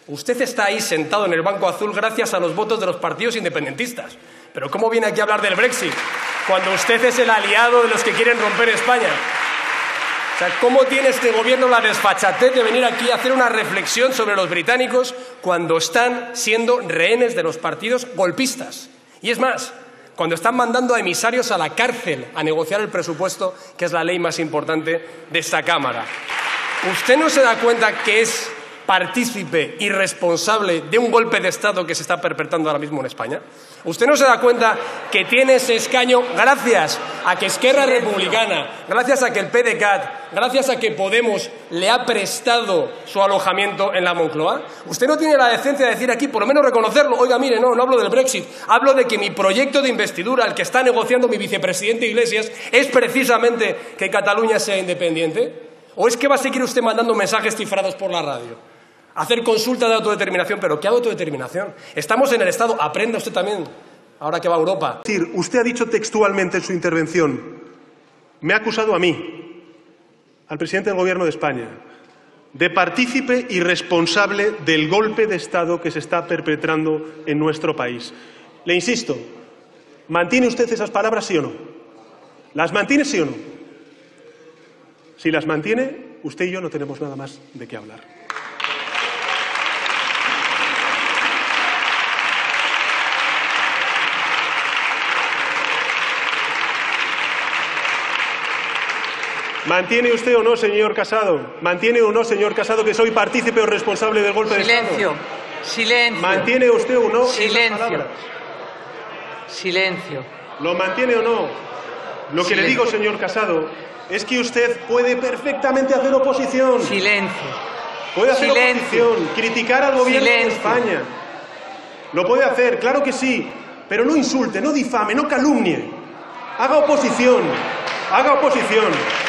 Usted está ahí sentado en el banco azul gracias a los votos de los partidos independentistas. Pero ¿cómo viene aquí a hablar del Brexit cuando usted es el aliado de los que quieren romper España? O sea, ¿cómo tiene este gobierno la desfachatez de venir aquí a hacer una reflexión sobre los británicos cuando están siendo rehenes de los partidos golpistas? Y es más, cuando están mandando a emisarios a la cárcel a negociar el presupuesto, que es la ley más importante de esta Cámara. ¿Usted no se da cuenta que es partícipe y responsable de un golpe de Estado que se está perpetrando ahora mismo en España? ¿Usted no se da cuenta que tiene ese escaño gracias a que Esquerra Republicana, gracias a que el PDeCAT, gracias a que Podemos le ha prestado su alojamiento en la Moncloa? ¿Usted no tiene la decencia de decir aquí, por lo menos reconocerlo? Oiga, mire, no hablo del Brexit, hablo de que mi proyecto de investidura, el que está negociando mi vicepresidente Iglesias, es precisamente que Cataluña sea independiente. ¿O es que va a seguir usted mandando mensajes cifrados por la radio? Hacer consulta de autodeterminación, pero ¿qué autodeterminación? Estamos en el Estado, aprenda usted también, ahora que va a Europa. Es decir, usted ha dicho textualmente en su intervención, me ha acusado a mí, al presidente del Gobierno de España, de partícipe y responsable del golpe de Estado que se está perpetrando en nuestro país. Le insisto, ¿mantiene usted esas palabras, sí o no? ¿Las mantiene, sí o no? Si las mantiene, usted y yo no tenemos nada más de qué hablar. ¿Mantiene usted o no, señor Casado? ¿Mantiene o no, señor Casado, que soy partícipe o responsable del golpe de Estado? Silencio. Silencio. ¿Mantiene usted o no esas Silencio. palabras? Silencio. ¿Lo mantiene o no? Lo que le digo, señor Casado, es que usted puede perfectamente hacer oposición. Silencio. Puede hacer Silencio. oposición, criticar al gobierno de Silencio. España. Lo puede hacer, claro que sí, pero no insulte, no difame, no calumnie. Haga oposición. Haga oposición.